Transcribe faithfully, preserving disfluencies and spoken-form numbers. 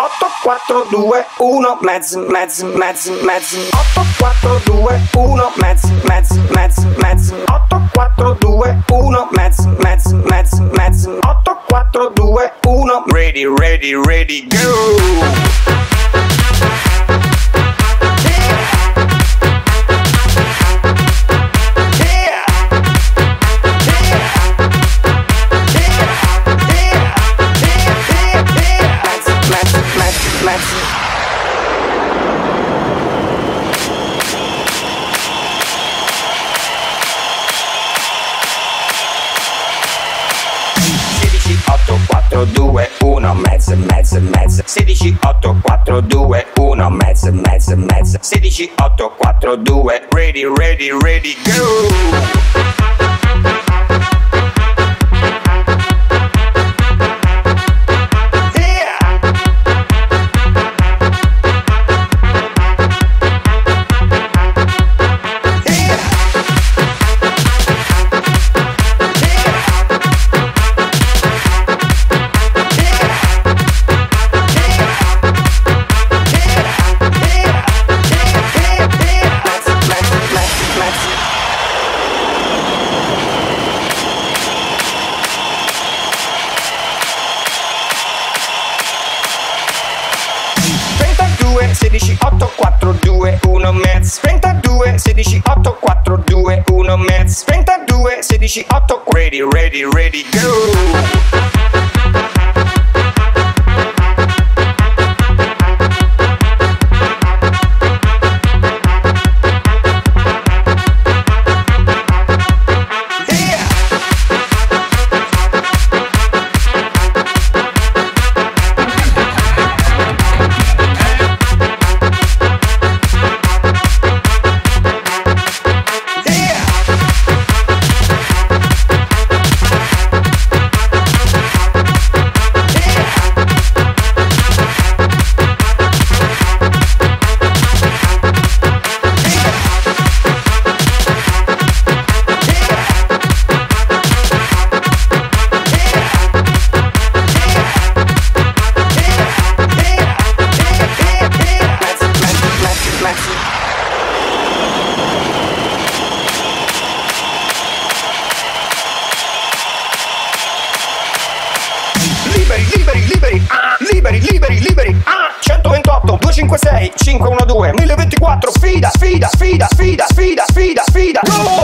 otto quattro due uno mezzo mezzo mezzo mezzo otto quattro due uno mezzo mezzo mezzo mezzo otto quattro due uno mezzo mezzo mezzo mezzo otto quattro due uno. Ready ready ready go. otto quattro due uno mezzo mezzo mezzo sedici otto quattro due uno mezzo mezzo mezzo sedici otto quattro due. Ready ready ready go. sedici otto quattro due uno mezzo trentadue sedici otto quattro due uno mezzo trentadue sedici otto. Ready ready ready go. Liberi, liberi, liberi, ah, liberi, liberi, liberi, ah, centoventotto, duecentocinquantasei, cinquecentododici, mille ventiquattro, sfida, sfida, sfida, sfida, sfida, sfida, sfida, go!